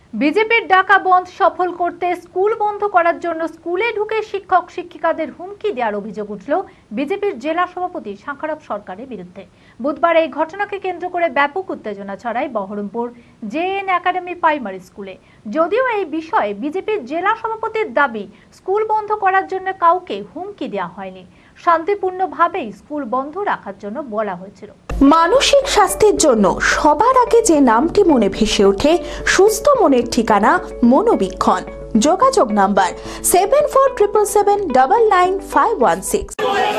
বিজেপির ডাকা বন্ধ সফল করতে স্কুল বন্ধ করার জন্য স্কুলে ঢুকে শিক্ষক শিক্ষিকাদের হুমকি দেওয়ার অভিযোগ উঠল বিজেপির জেলা সভাপতি শাখারপ সরকারের বিরুদ্ধে। বুধবার এই ঘটনাকে কেন্দ্র করে ব্যাপক উত্তেজনা ছড়ায় বহরমপুর জেএন একাডেমি প্রাইমারি স্কুলে। যদিও এই বিষয়ে বিজেপির জেলা সভাপতির দাবি, স্কুল বন্ধ করার জন্য কাউকে হুমকি দেওয়া হয়নি, শান্তিপূর্ণভাবেই স্কুল বন্ধ রাখার জন্য বলা হয়েছিল। মানসিক স্বাস্থ্যের জন্য সবার আগে যে নামটি মনে ভেসে ওঠে, সুস্থ মনের ঠিকানা মনোবীক্ষণ। যোগাযোগ নাম্বার 7477799516।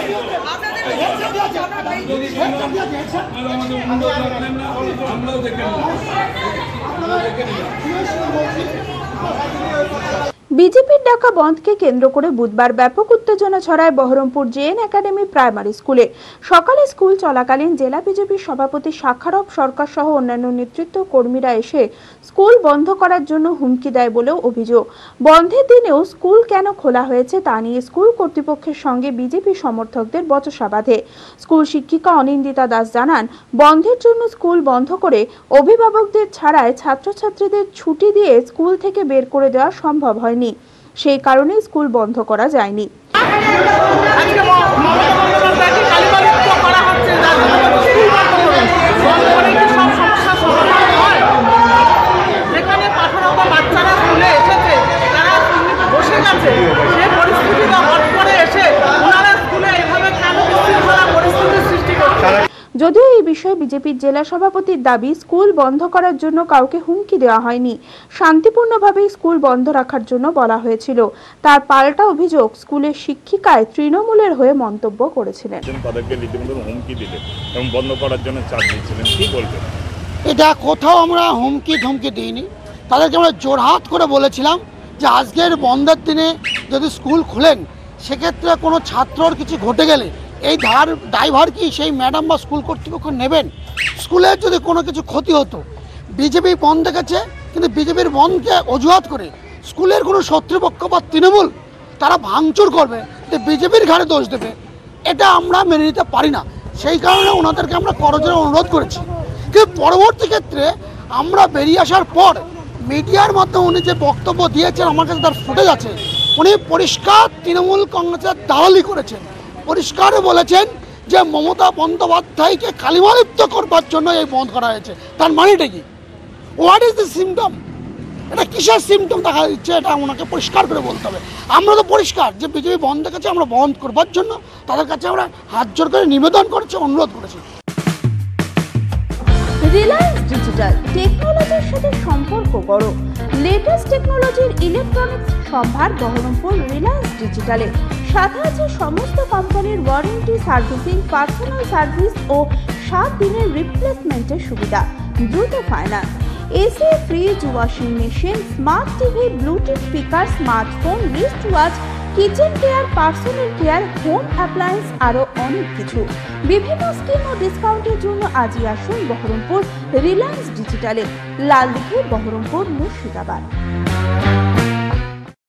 বিজেপির ডাকা বন্ধকে কেন্দ্র করে বুধবার ব্যাপক উত্তেজনা ছড়ায় বহরমপুর জেএন একাডেমি প্রাইমারি স্কুলে। সকালে স্কুল চলাকালীন জেলা বিজেপির সভাপতি শাখারপ সরকার সহ অন্যান্য নেতৃত্ব কর্মীরা এসে স্কুল বন্ধ করার জন্য হুমকি দেয় বলেও অভিযোগ। বন্ধের দিনেও স্কুল কেন খোলা হয়েছে তা নিয়ে স্কুল কর্তৃপক্ষের সঙ্গে বিজেপি সমর্থকদের বচসা বাধে। স্কুল শিক্ষিকা অনিন্দিতা দাস জানান, বন্ধের জন্য স্কুল বন্ধ করে অভিভাবকদের ছাড়াই ছাত্রছাত্রীদের ছুটি দিয়ে স্কুল থেকে বের করে দেওয়া সম্ভব হয়নি, সেই কারণে স্কুল বন্ধ করা যায়নি। যদিও এই বিষয়ে বিজেপির জেলা সভাপতির দাবি, স্কুল বন্ধ করার জন্য কাউকে হুমকি দেওয়া হয়নি, শান্তিপূর্ণভাবে স্কুল বন্ধ রাখার জন্য বলা হয়েছিল। তার পাল্টা অভিযোগ, স্কুলের শিক্ষিকায় তৃণমূলের হয়ে মন্তব্য করেছিলেন। তাদেরকে রীতিমতো হুমকি দিলেন এবং বন্ধ করার জন্য চাপ দিচ্ছিলেন, কি বলবেন? এটা কোথাও আমরা হুমকি ধমকি দিইনি, তাদেরকে আমরা জোরহাত করে বলেছিলাম যে আজকের বন্ধের দিনে যদি স্কুল খুলেন, সেক্ষেত্রে কোনো ছাত্রর কিছু ঘটে গেলে এই ড্রাইভার কি সেই ম্যাডাম বা স্কুল কর্তৃপক্ষ নেবেন? স্কুলের যদি কোনো কিছু ক্ষতি হতো, বিজেপি বন্ধ দেখেছে, কিন্তু বিজেপির বন্ধকে অজুহাত করে স্কুলের কোনো শত্রুপক্ষ বা তৃণমূল তারা ভাঙচুর করবে, বিজেপির ঘাড়ে দোষ দেবে, এটা আমরা মেনে নিতে পারি না। সেই কারণে ওনাদেরকে আমরা করজোড়ে অনুরোধ করেছি। কিন্তু পরবর্তী ক্ষেত্রে আমরা বেরিয়ে আসার পর মিডিয়ার মাধ্যমে উনি যে বক্তব্য দিয়েছেন, আমার কাছে তার ফুটেজ আছে, উনি পরিষ্কার তৃণমূল কংগ্রেসের দালালি করেছেন। পরিষ্কার বলেছেন যে মমতা বন্দ্যোপাধ্যায়কে কালিমালিপ্ত করবার জন্য এই বন্ধ করা হয়েছে। তার মানেটা কি? What is the symptom? এটা কিসের সিমটম দেখা দিচ্ছে, এটা ওনাকে পরিষ্কার করে বলতে হবে। আমরা তো পরিষ্কার যে বিজেপি বন্ধ কাছে আমরা বন্ধ করবার জন্য তাদের কাছে আমরা হাত জোর করে নিবেদন করেছি, অনুরোধ করেছি। রিলায়েন্স ডিজিটাল টেকনোলজির সাথে সম্পর্ক করো। লেটেস্ট টেকনোলজির ইলেকট্রনিক্স সম্ভার বহরমপুর রিলায়েন্স ডিজিটালে। সাথে আছে সমস্ত কোম্পানির ওয়ারেন্টি, সার্ভিসিং, পার্সোনাল সার্ভিস ও 7 দিনের রিপ্লেসমেন্টের সুবিধা, দ্রুত finance, AC, fridge, washing machine, smart TV, Bluetooth speaker, smartphone, wrist watch, kitchen care, personal care, home appliance, আরও অনেক কিছু। বিভিন্ন স্কিম ও ডিসকাউন্টের জন্য আজই আসুন বহরমপুর রিলায়েন্স ডিজিটালে, লালদিঘি, বহরমপুর, মুর্শিদাবাদ।